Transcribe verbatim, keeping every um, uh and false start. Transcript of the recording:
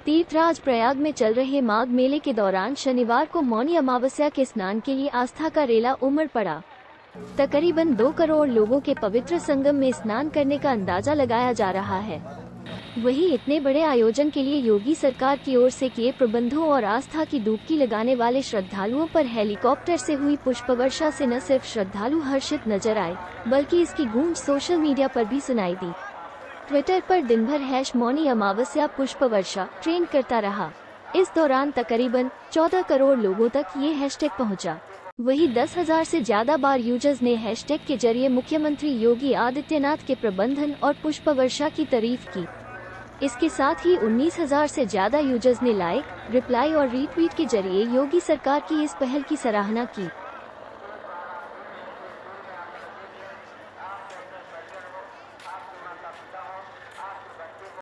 तीर्थराज प्रयाग में चल रहे माघ मेले के दौरान शनिवार को मौनी अमावस्या के स्नान के लिए आस्था का रेला उमड़ पड़ा। तकरीबन दो करोड़ लोगों के पवित्र संगम में स्नान करने का अंदाजा लगाया जा रहा है। वहीं इतने बड़े आयोजन के लिए योगी सरकार की ओर से किए प्रबंधों और आस्था की डुबकी लगाने वाले श्रद्धालुओं पर हेलीकॉप्टर से हुई पुष्पवर्षा से न सिर्फ श्रद्धालु हर्षित नजर आए, बल्कि इसकी गूंज सोशल मीडिया पर भी सुनाई दी। ट्विटर पर दिन भर हैश मौनी अमावस्या पुष्पवर्षा ट्रेंड करता रहा। इस दौरान तकरीबन चौदह करोड़ लोगों तक ये हैशटैग पहुंचा। वहीं दस हजार से ज्यादा बार यूजर्स ने हैशटैग के जरिए मुख्यमंत्री योगी आदित्यनाथ के प्रबंधन और पुष्पवर्षा की तारीफ की। इसके साथ ही उन्नीस हजार से ज्यादा यूजर्स ने लाइक, रिप्लाई और रीट्वीट के जरिए योगी सरकार की इस पहल की सराहना की।